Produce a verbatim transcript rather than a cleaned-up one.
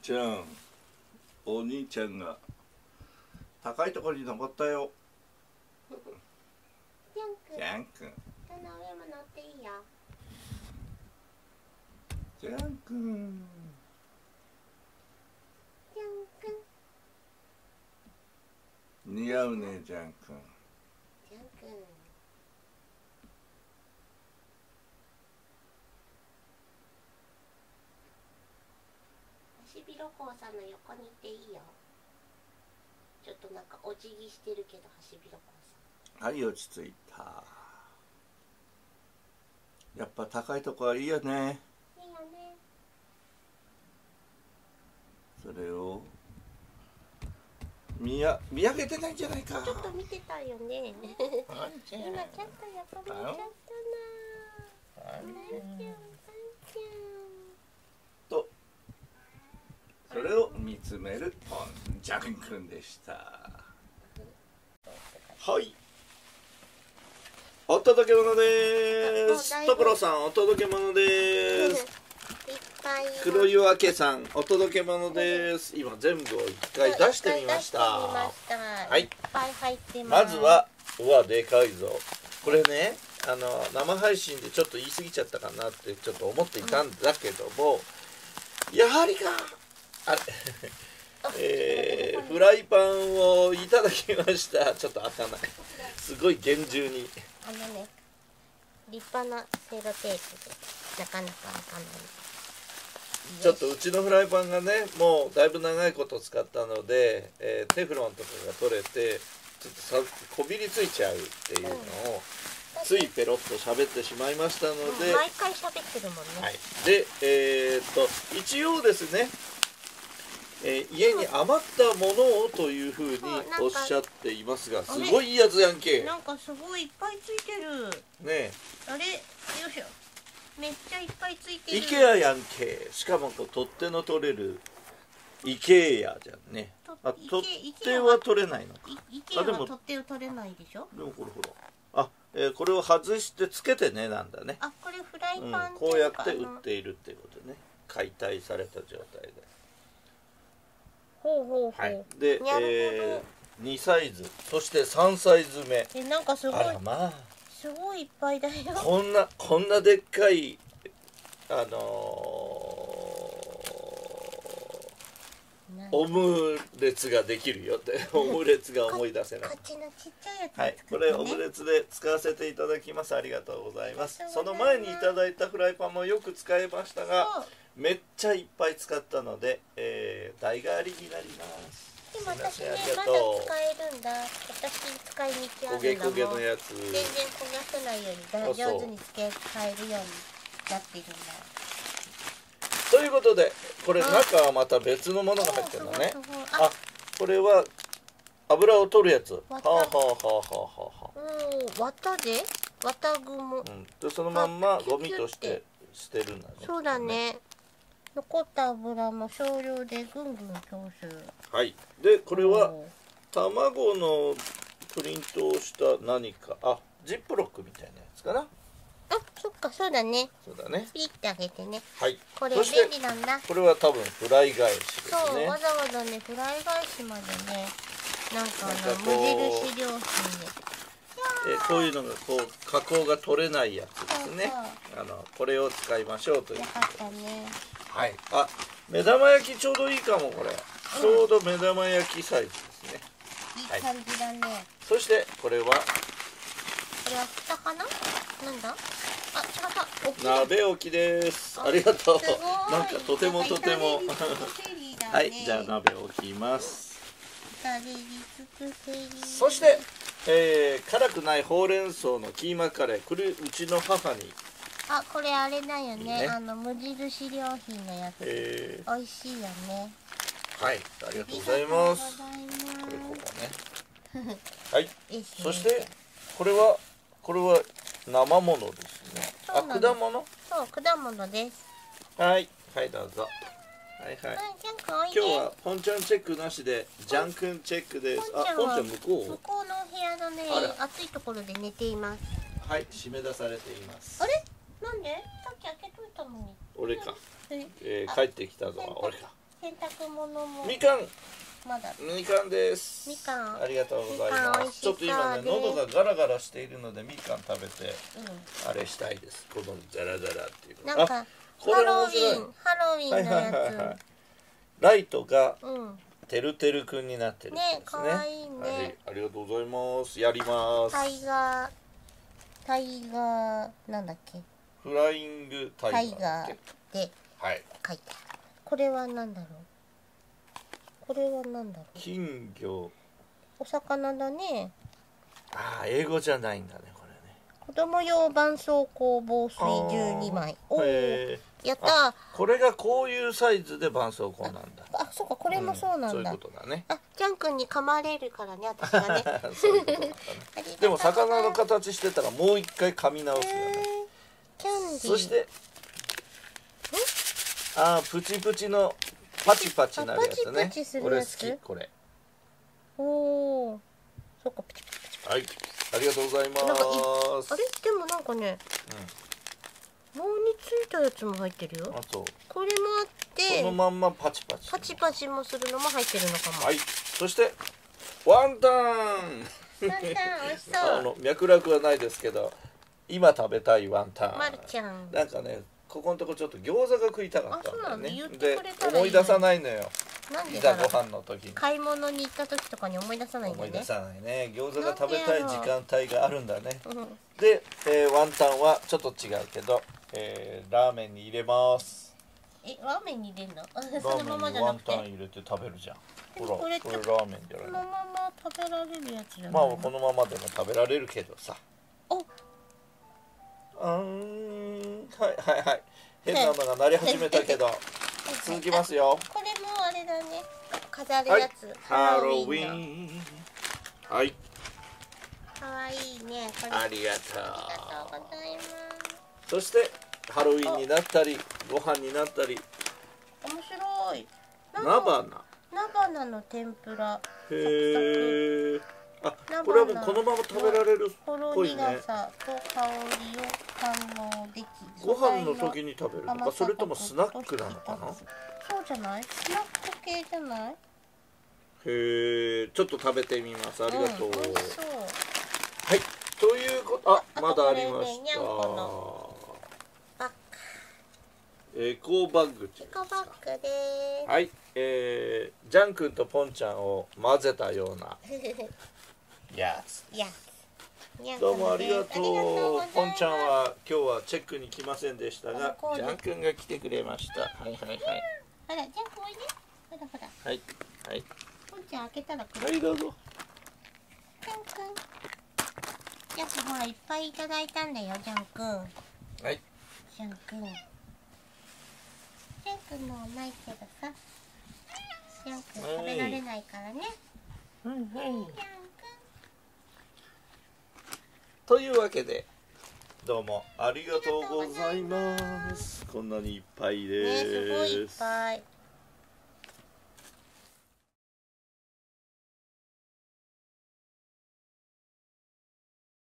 ちゃん、お兄ちゃんが高いところに登ったよ。 ジャン君、 ジャン君、 その上も乗っていいよ。 ジャン君、 ジャン君、 似合うね、ジャン君。 ジャン君。ハシビロコウさんの横にいていいよ。ちょっとなんかお辞儀してるけど、ハシビロコウさん。 はい、落ち着いた。やっぱ高いとこはいいよね。 いいよね。 それを見や見上げてないんじゃないか。 ちょっと見てたよね。 ワンちゃん、 今ちゃんと横見ちゃったな。 ワンワンちゃん、ワンちゃん。 とそれを見つめるポンジャン君でした。はい、お届け物です。所さん、お届け物です。 いっぱい黒夜明けさん、お届け物です。今全部を一回出してみました。 は。 はいい、 いっぱい入ってます。 まずは、うわ、でかいぞ。これね、あの生配信でちょっと言い過ぎちゃったかなってちょっと思っていたんだけども、やはりかあれえー、フライパンをいただきました。ちょっと開かない。すごい厳重に。 あのね、立派なセロテープでなかなか開かない。 ちょっとうちのフライパンがね、もうだいぶ長いこと使ったので、えーテフロンとかが取れてちょっとさこびりついちゃうっていうのを、ついペロッと喋ってしまいましたので、 毎回喋ってるもんね。 はい、で、えーっと一応ですね、えー家に余ったものをというふうにおっしゃっていますが、すごいいいやつやんけ。 なんかすごいいっぱいついてる。 ねあれ、よいしょ。めっちゃいっぱいついてる。 え、イケアやんけ。しかもこう取っ手の取れるイケアじゃんね。あ、取っ手は取れないのか。 イケアは取っ手を取れないでしょ。 でもこれほら、あ、えーこれを外してつけてねなんだね。 あ、これフライうん、 パンこうやって売っているっていうことでね、解体された状態で。 ほうほうほう。 はい。で、 なるえー、にサイズ、そしてさんサイズ目。 え、なんかすごいあらまあ、 すごいいっぱいだよ。 こんなこんなでっかいあのー、オムレツができるよってオムレツが思い出せない。 こっちのちっちゃいやつ、 はい、これオムレツで使わせていただきます。ありがとうございます。その前にいただいたフライパンもよく使いましたが、めっちゃいっぱい使ったので、えー、代替わりになります。 でも私ね、 ありがまだとう。 使えるんだ。私使い道あ焦げるんだもん。 焦げのやつ。 全然焦がせないようにだあそう上手に付け替えるようになってるんだ。 ということで、これ中はまた別のものが入ってるのね。 すごいすごいあ、これは油を取るやつ。はあは綿あはあはあはあ。 おお、綿で綿雲、 うん、でそのまんまゴミとして捨てるんだね。 そうだね。残った油も少量でぐんぐん吸収。 はい。でこれはおー卵のプリントをした何か、あ、ジップロックみたいなやつかな。 あ、そっか、そうだね。 そうだね。 ピッてあげてね。 はい。 これそして便利なんだ。 これは多分フライ返しですそう、 ね。 わざわざね、フライ返しまでね、なんかあのなんかこう無印良品で。 えこういうのがこう加工が取れないやつですね。あのこれを使いましょうという。 よかったね。 はい。あ、目玉焼きちょうどいいかもこれ。ちょうど目玉焼きサイズですね。 いい感じだね。 そしてこれはこれは蓋かな？なんだ？あ、違った。大きい。 鍋置きです。ありがとう。 すごいなんかとてもとても。 なんか至れり尽くせりだねはい、じゃあ鍋置きます。 至れり尽くせり。 そして、えー、辛くないほうれん草のキーマカレー、これうちの母に、 あ、これあれだよね。 いいねあの無印良品のやつ。 え美味しいよね。 ー、はい、ありがとうございます。 ありがとうございます。 これここね。はい。 いいっすねそしてこれはこれは生ものですね。あ、 そうなの果物？ そう、果物です。 はい、はいどうぞ。はいはい。 はい、ジャン君おいで。 今日はポンちゃんチェックなしでジャン君チェックです。あ、ポンちゃん向こ向う？ こうの部屋のねあら、 暑いところで寝ています。 はい、締め出されていますあ。れ？なんで？さっき開けといたのに。 俺か。 ええー、帰ってきたのは俺か。 洗濯物もみかんまだみかんです。 みかんありがとうございみかん美ます。ちょっ味しそうと今ねです喉がガラガラしているのでみかん食べてうあれしたいです。このザラザラっていうの。 んなんかあ、こハれ面白い。 ロウィンハロウィンのはいはいはいはやい。ライトがつうんてるてるくんになってるんですね。 ねかわいいねはい、ありがとうございます。やります。 タイガータイガーなんだっけフライングタイガーだっけ。 ではい。 書いてあるこれはなんだろうこれはなんだろう金魚。 お魚だねああ、英語じゃないんだねこれね。 子供用絆創膏防水じゅうにまいおおへーやったあ、これがこういうサイズで絆創膏なんだ。 あそうかこれもそうなんだ、 うん、そういうことだね。 あジャン君に噛まれるからね私がねそういうことだったね。でも魚の形してたらもう一回噛み直すよね。 キャンディーそしてあープチプチのパチパチなるやつね。 あパチパチするやつこれ好きこれ。 おおそっかピチピチピチはい、ありがとうございます。 なんかいあれでもなんかね棒についたやつも入ってるよあとこれもあってそのまんまパチパチ。 パチパチもするのも入ってるのかもはい、そしてワンタン。 ワンタン美味しあそうの脈絡はないですけど、今食べたいワンタン。 まるちゃんなんかね、ここのとこちょっと餃子が食いたかったんだよね。 あそうなんだ言ってでくれたらいいのに思い出さないのよ。 なんいざごでだろう飯の時に。 買い物に行った時とかに思い出さないんだよね思い出さないね。餃子が食べたい時間帯があるんだね。 うんで、えーワンタンはちょっと違うけど、えーラーメンに入れます。 えラーメンに入れんのラそのまーメンにワンまじゃなくてタン入れて食べるじゃん。ほら、 でもこれこれラーメンじゃない。 そのまま食べられるやつじゃないまあのこのままでも食べられるけどさ。 おうーん、はいはいはい。変なのが鳴り始めたけど、続きますよ。 これもあれだね飾るはいやつ、、 ハロウのィン。はい、 かわいいねこれありがとありがとうう。 ございますそしてハロウィンになったり、ご飯になったり、 面白い菜なんか花。 菜花の天ぷらへえ。あ、 花これはもうこのまま食べられるっほろぽいね。 苦さと香りを堪能できご飯の時にに食べるのか、それともスナックなのかな。 そうじゃないスナック系じゃないへえ、ちょっと食べてみます。ありがとう。 ん、美味しそうはい、ということ、あ、 あまだありましあとこれねにゃんこのた。 バッエコバッグっていうグエコバッグではい、えー、ジャン君とポンちゃんを混ぜたようなーすやつ。 いやどうもありがとう。 ありがとうございますポンちゃんは今日はチェックに来ませんでしたが、 こういうジャン君が来てくれました。はいはいはい。 ほらジャンプおいでほらほらはいはいポンちゃん開けたら来るはい、どうぞ。 ジャン君ジャン君ほらいっぱいいただいたんだよジャン君はい。 ジャン君ジャン君のはないけどさジャン君食べられないからねはいはい。 ジャン君というわけで、どうもありがとうございます。こんなにいっぱいねです。 すごいいっぱい